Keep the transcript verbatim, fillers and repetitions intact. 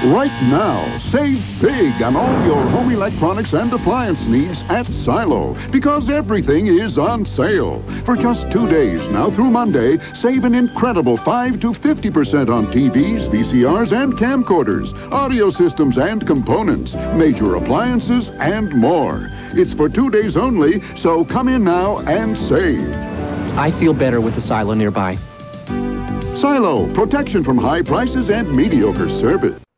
Right now, save big on all your home electronics and appliance needs at Silo, because everything is on sale. For just two days, now through Monday, save an incredible five to fifty percent on T Vs, V C Rs, and camcorders, audio systems and components, major appliances, and more. It's for two days only, so come in now and save. I feel better with the Silo nearby. Silo, protection from high prices and mediocre service.